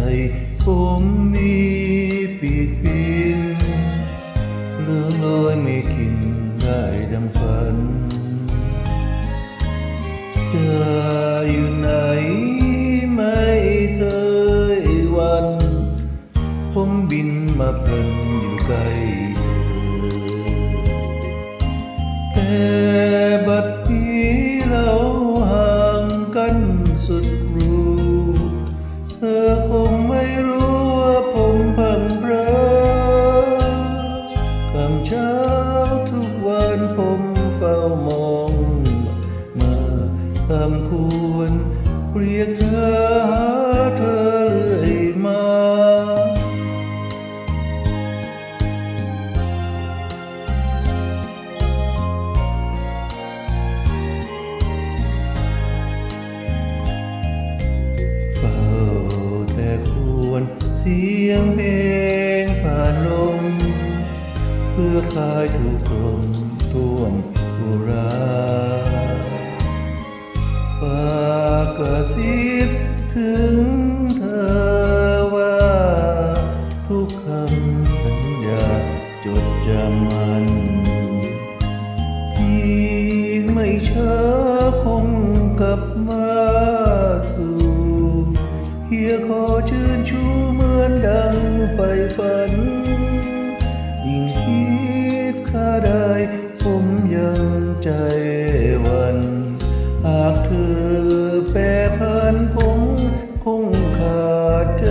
ผมมีปีกบินเลื่อนลอยไม่คิดได้ดังฝันจะอยู่ไหนไม่เคยหวันผมบินมาเพลินอยู่ใกล้เธอแต่บัดนี้เราห่างกันสุดรู้เธอคงไม่รู้ว่าผมพันเพลินคำเช้าทุกวันผมเฝ้ามองมาคำควรเรียกเธอหาเธอเรื่อยมาเฝ้าแต่ควรเสียงเพลงผ่านลมเพื่อคลายทุกข์ลมท่วมอุราฝากกระซิบถึงเธอว่าทุกคำสัญญาจดจำมันอีกไม่ช้าคงกลับมาสู่เฮียขอชื่นชูเหมือนดังไฟฝันยิ่งคิดข้าได้ผมยังใจหวั่นหากเธอแปรผันผมคงขาดใจ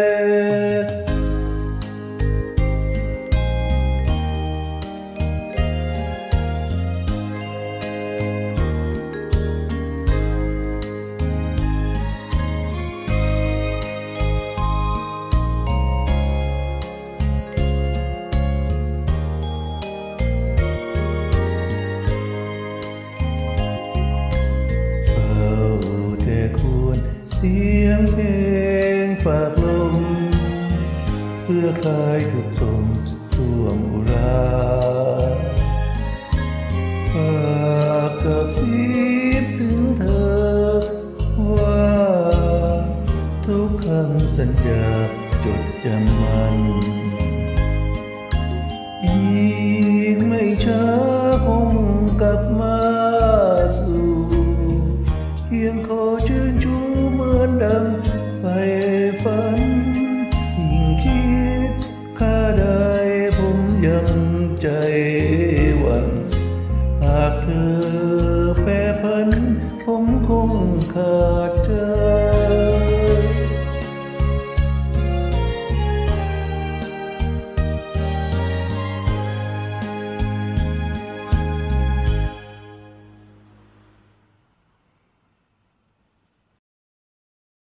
เสียงเพลงฝากลมเพื่อคลายทุกข์ทมท่วมอุราฝากกระซิบถึงเธอว่าทุกคำสัญญาจดจำมันอีกไม่ช้าคงกลับมาสู่เพียงขอชื่นชูเหมือนดังไฟฝันยิ่งคิดข้าได้ผมยังใจหวั่นหากเธอ